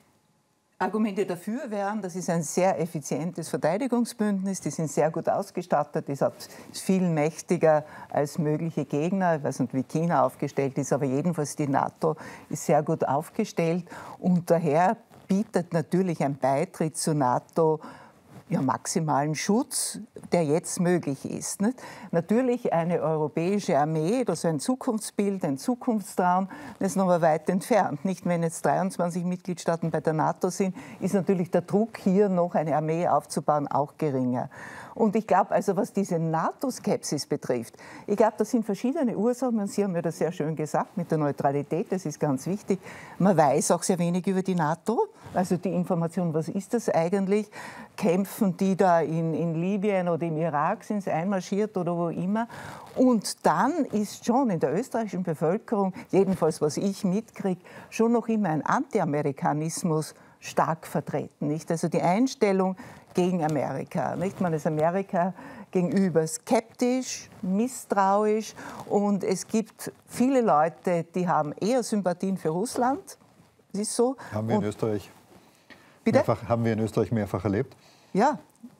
Argumente dafür wären, das ist ein sehr effizientes Verteidigungsbündnis, die sind sehr gut ausgestattet, ist viel mächtiger als mögliche Gegner, ich weiß nicht, wie China aufgestellt ist, aber jedenfalls die NATO ist sehr gut aufgestellt und daher bietet natürlich ein Beitritt zur NATO ja, maximalen Schutz, der jetzt möglich ist. Nicht? Natürlich eine europäische Armee, das ist ein Zukunftsbild, ein Zukunftstraum, das ist noch mal weit entfernt. Nicht, wenn jetzt dreiundzwanzig Mitgliedstaaten bei der NATO sind, ist natürlich der Druck, hier noch eine Armee aufzubauen, auch geringer. Und ich glaube, also was diese NATO-Skepsis betrifft, ich glaube, das sind verschiedene Ursachen. Und Sie haben mir das sehr schön gesagt mit der Neutralität, das ist ganz wichtig. Man weiß auch sehr wenig über die NATO. Also die Information, was ist das eigentlich? Kämpfen die da in, in Libyen oder im Irak, sind sie einmarschiert oder wo immer? Und dann ist schon in der österreichischen Bevölkerung, jedenfalls was ich mitkriege, schon noch immer ein Anti-Amerikanismus stark vertreten. Nicht? Also die Einstellung gegen Amerika. Nicht? Man ist Amerika gegenüber skeptisch, misstrauisch und es gibt viele Leute, die haben eher Sympathien für Russland. Das ist so. Haben wir in und, Österreich bitte? Mehrfach, haben wir in Österreich mehrfach erlebt? Ja,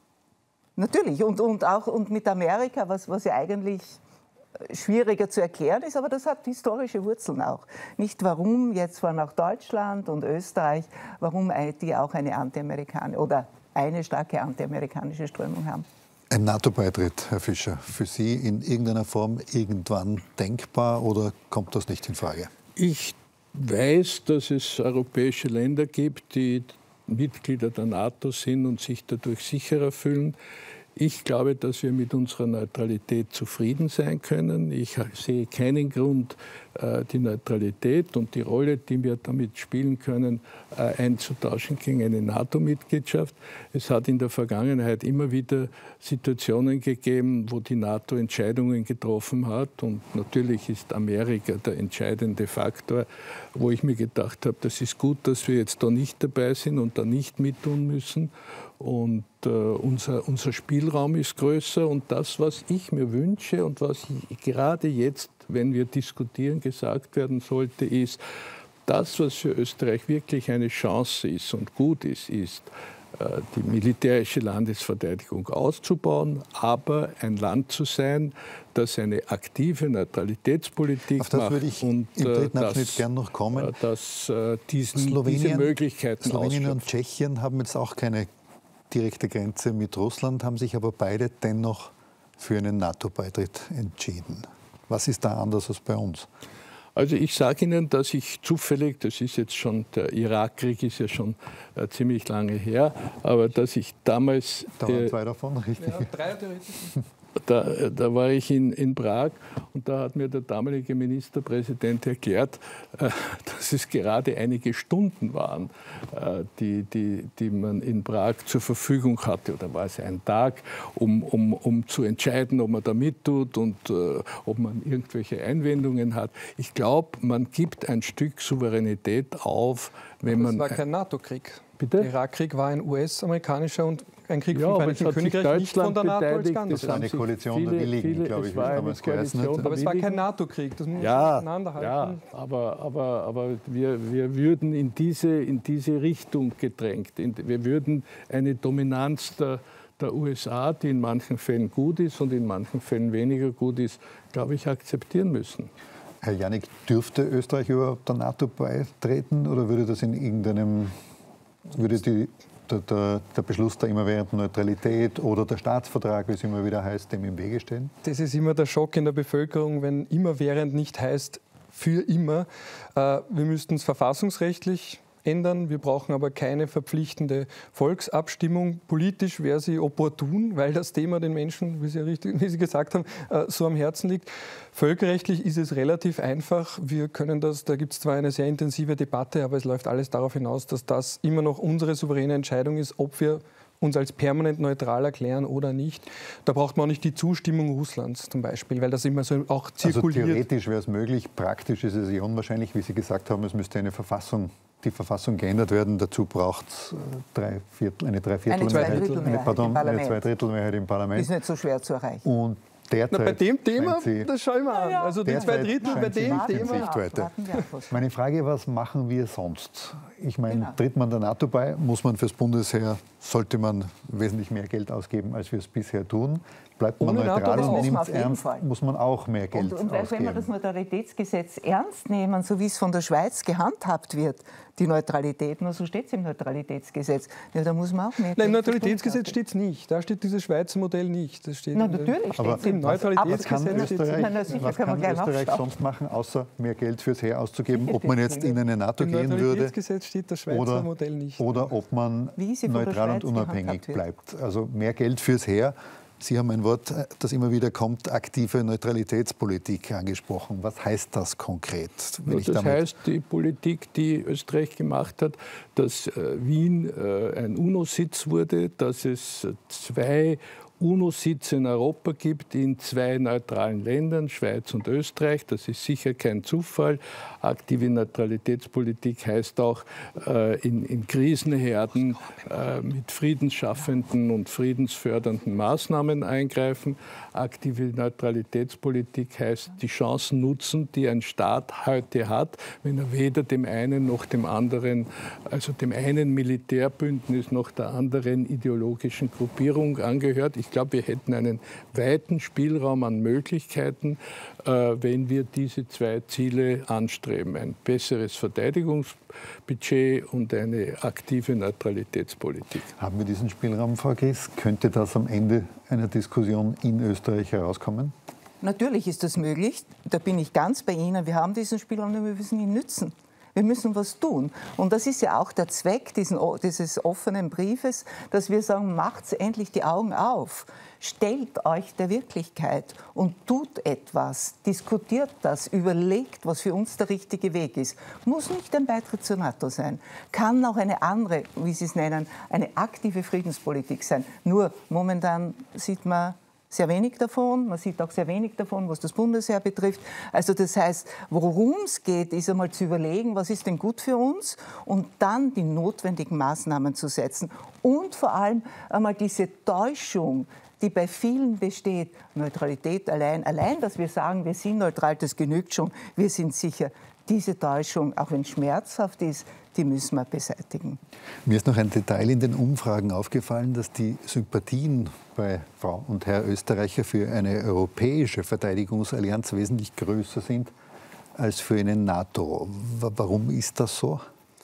natürlich. Und, und auch und mit Amerika, was, was ja eigentlich schwieriger zu erklären ist, aber das hat historische Wurzeln auch. Nicht warum jetzt vor allem auch Deutschland und Österreich, warum die auch eine anti-amerikanische oder eine starke anti-amerikanische Strömung haben. Ein NATO-Beitritt, Herr Fischer, für Sie in irgendeiner Form irgendwann denkbar oder kommt das nicht in Frage? Ich weiß, dass es europäische Länder gibt, die Mitglieder der NATO sind und sich dadurch sicherer fühlen. Ich glaube, dass wir mit unserer Neutralität zufrieden sein können. Ich sehe keinen Grund, die Neutralität und die Rolle, die wir damit spielen können, einzutauschen gegen eine NATO-Mitgliedschaft. Es hat in der Vergangenheit immer wieder Situationen gegeben, wo die NATO Entscheidungen getroffen hat. Und natürlich ist Amerika der entscheidende Faktor, wo ich mir gedacht habe, das ist gut, dass wir jetzt da nicht dabei sind und da nicht mittun müssen. Und äh, unser, unser Spielraum ist größer. Und das, was ich mir wünsche und was ich gerade jetzt, wenn wir diskutieren, gesagt werden sollte, ist, das, was für Österreich wirklich eine Chance ist und gut ist, ist, äh, die militärische Landesverteidigung auszubauen, aber ein Land zu sein, das eine aktive Neutralitätspolitik Auf das macht würde ich und im dritten äh, Abschnitt das, gern noch kommen. Äh, dass äh, diesen, Slowenien, diese Möglichkeiten Slowenien und ausschöpfen. Tschechien haben jetzt auch keine direkte Grenze mit Russland, haben sich aber beide dennoch für einen NATO-Beitritt entschieden. Was ist da anders als bei uns? Also ich sage Ihnen, dass ich zufällig, das ist jetzt schon, der Irakkrieg ist ja schon äh, ziemlich lange her, aber dass ich damals... Da waren äh, zwei davon, richtig? Ja, drei theoretisch. Da, da war ich in, in Prag und da hat mir der damalige Ministerpräsident erklärt, äh, dass es gerade einige Stunden waren, äh, die, die, die man in Prag zur Verfügung hatte. Oder war es ein Tag, um, um, um zu entscheiden, ob man da mittut und äh, ob man irgendwelche Einwendungen hat. Ich glaube, man gibt ein Stück Souveränität auf, wenn Aber man... Das war kein NATO-Krieg. Bitte? Der Irakkrieg war ein U S-amerikanischer und ein Krieg ja, vom Vereinigten Königreich nicht von der NATO als Ganzes. Das war eine Koalition viele, der Willigen, glaube ich, wie es damals geheißen hat. Aber es war kein NATO-Krieg, das muss ja, man auseinanderhalten. Ja, aber, aber, aber wir, wir würden in diese, in diese Richtung gedrängt. Wir würden eine Dominanz der, der U S A, die in manchen Fällen gut ist und in manchen Fällen weniger gut ist, glaube ich, akzeptieren müssen. Herr Janik, dürfte Österreich überhaupt der NATO beitreten oder würde das in irgendeinem, würde die, der, der, der Beschluss der immerwährenden Neutralität oder der Staatsvertrag, wie es immer wieder heißt, dem im Wege stehen? Das ist immer der Schock in der Bevölkerung, wenn immerwährend nicht heißt für immer. Wir müssten es verfassungsrechtlich ändern. Wir brauchen aber keine verpflichtende Volksabstimmung. Politisch wäre sie opportun, weil das Thema den Menschen, wie Sie, richtig, wie Sie gesagt haben, so am Herzen liegt. Völkerrechtlich ist es relativ einfach. Wir können das, da gibt es zwar eine sehr intensive Debatte, aber es läuft alles darauf hinaus, dass das immer noch unsere souveräne Entscheidung ist, ob wir uns als permanent neutral erklären oder nicht. Da braucht man auch nicht die Zustimmung Russlands zum Beispiel, weil das immer so auch zirkuliert. Also theoretisch wäre es möglich, praktisch ist es ja unwahrscheinlich, wie Sie gesagt haben, es müsste eine Verfassung, die Verfassung geändert werden. Dazu braucht es drei Viertel, eine Dreiviertelmehrheit, eine, eine, pardon, eine Zweidrittelmehrheit im Parlament. Ist nicht so schwer zu erreichen. Und derzeit Na, bei dem Thema, Sie, das schauen wir an. Also die zwei Drittel bei dem Thema. Meine Frage, was machen wir sonst? Ich meine, genau. Tritt man der NATO bei, muss man fürs Bundesheer, sollte man wesentlich mehr Geld ausgeben, als wir es bisher tun. Bleibt man Ohne neutral NATO, und nimmt es ernst, Fall. muss man auch mehr Geld und, und ausgeben. Wenn wir das Neutralitätsgesetz ernst nehmen, so wie es von der Schweiz gehandhabt wird, die Neutralität, nur so steht es im Neutralitätsgesetz, ja, da muss man auch mehr Nein, im Neutralitätsgesetz steht es nicht. Da steht dieses Schweizer Modell nicht. Das steht Na, natürlich aber steht im Neutralitätsgesetz. Was kann Österreich, na, sicher, was kann Österreich sonst machen, außer mehr Geld fürs Heer auszugeben, ob man jetzt in eine NATO gehen würde? Im Neutralitätsgesetz steht das Schweizer oder, Modell nicht. Oder ob man neutral und unabhängig bleibt. Also mehr Geld fürs Heer. Sie haben ein Wort, das immer wieder kommt, aktive Neutralitätspolitik angesprochen. Was heißt das konkret? Wenn ich das heißt, die Politik, die Österreich gemacht hat, dass Wien ein UNO-Sitz wurde, dass es zwei UNO-Sitze in Europa gibt, in zwei neutralen Ländern, Schweiz und Österreich. Das ist sicher kein Zufall. Aktive Neutralitätspolitik heißt auch äh, in, in Krisenherden äh, mit friedensschaffenden und friedensfördernden Maßnahmen eingreifen. Aktive Neutralitätspolitik heißt die Chancen nutzen, die ein Staat heute hat, wenn er weder dem einen noch dem anderen, also dem einen Militärbündnis noch der anderen ideologischen Gruppierung angehört. Ich Ich glaube, wir hätten einen weiten Spielraum an Möglichkeiten, äh, wenn wir diese zwei Ziele anstreben. Ein besseres Verteidigungsbudget und eine aktive Neutralitätspolitik. Haben wir diesen Spielraum, Frau Gries? Könnte das am Ende einer Diskussion in Österreich herauskommen? Natürlich ist das möglich. Da bin ich ganz bei Ihnen. Wir haben diesen Spielraum, wir müssen ihn nützen. Wir müssen was tun. Und das ist ja auch der Zweck diesen, dieses offenen Briefes, dass wir sagen, macht endlich die Augen auf. Stellt euch der Wirklichkeit und tut etwas. Diskutiert das, überlegt, was für uns der richtige Weg ist. Muss nicht ein Beitritt zur NATO sein. Kann auch eine andere, wie Sie es nennen, eine aktive Friedenspolitik sein. Nur momentan sieht man sehr wenig davon. Man sieht auch sehr wenig davon, was das Bundesheer betrifft. Also das heißt, worum es geht, ist einmal zu überlegen, was ist denn gut für uns und dann die notwendigen Maßnahmen zu setzen. Und vor allem einmal diese Täuschung, die bei vielen besteht, Neutralität allein, allein, dass wir sagen, wir sind neutral, das genügt schon, wir sind sicher. Diese Täuschung, auch wenn es schmerzhaft ist, die müssen wir beseitigen. Mir ist noch ein Detail in den Umfragen aufgefallen, dass die Sympathien bei Frau und Herr Österreicher für eine europäische Verteidigungsallianz wesentlich größer sind als für eine NATO. Warum ist das so?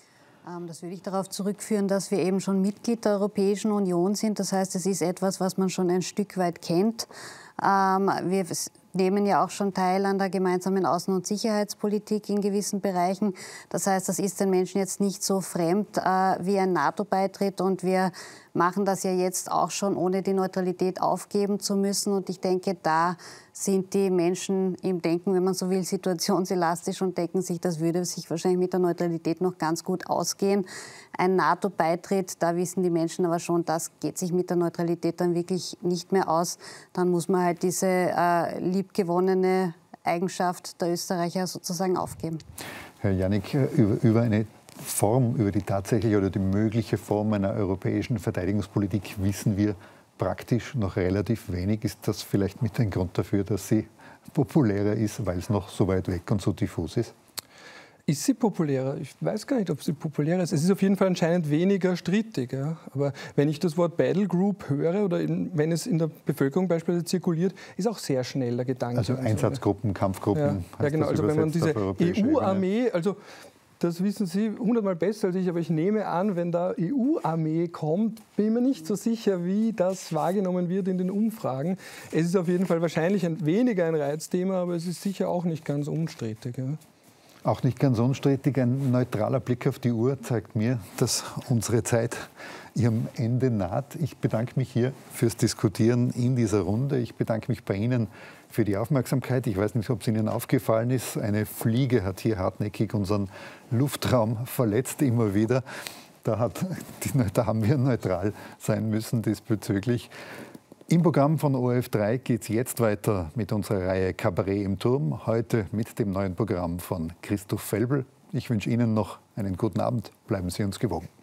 Das würde ich darauf zurückführen, dass wir eben schon Mitglied der Europäischen Union sind. Das heißt, es ist etwas, was man schon ein Stück weit kennt. Wir nehmen ja auch schon teil an der gemeinsamen Außen- und Sicherheitspolitik in gewissen Bereichen. Das heißt, das ist den Menschen jetzt nicht so fremd wie ein NATO-Beitritt. Und wir machen das ja jetzt auch schon, ohne die Neutralität aufgeben zu müssen. Und ich denke, da sind die Menschen im Denken, wenn man so will, situationselastisch und denken sich, das würde sich wahrscheinlich mit der Neutralität noch ganz gut ausgehen. Ein NATO-Beitritt, da wissen die Menschen aber schon, das geht sich mit der Neutralität dann wirklich nicht mehr aus. Dann muss man halt diese äh, liebgewonnene Eigenschaft der Österreicher sozusagen aufgeben. Herr Janik, über, über eine Form, über die tatsächliche oder die mögliche Form einer europäischen Verteidigungspolitik wissen wir praktisch noch relativ wenig. Ist das vielleicht mit ein Grund dafür, dass sie populärer ist, weil es noch so weit weg und so diffus ist? Ist sie populärer? Ich weiß gar nicht, ob sie populärer ist. Es ist auf jeden Fall anscheinend weniger strittig. Ja? Aber wenn ich das Wort Battle Group höre oder in, wenn es in der Bevölkerung beispielsweise zirkuliert, ist auch sehr schnell der Gedanke. Also Einsatzgruppen, Kampfgruppen. Ja, ja genau. Also wenn man diese E U-Armee, also das wissen Sie hundertmal besser als ich, aber ich nehme an, wenn da E U-Armee kommt, bin ich mir nicht so sicher, wie das wahrgenommen wird in den Umfragen. Es ist auf jeden Fall wahrscheinlich ein, weniger ein Reizthema, aber es ist sicher auch nicht ganz unstrittig. Ja. Auch nicht ganz unstrittig. Ein neutraler Blick auf die Uhr zeigt mir, dass unsere Zeit ihrem Ende naht. Ich bedanke mich hier fürs Diskutieren in dieser Runde. Ich bedanke mich bei Ihnen für die Aufmerksamkeit. Ich weiß nicht, ob es Ihnen aufgefallen ist. Eine Fliege hat hier hartnäckig unseren Luftraum verletzt, immer wieder. Da, hat, da haben wir neutral sein müssen diesbezüglich. Im Programm von O R F drei geht es jetzt weiter mit unserer Reihe Kabarett im Turm. Heute mit dem neuen Programm von Christoph Felbl. Ich wünsche Ihnen noch einen guten Abend. Bleiben Sie uns gewogen.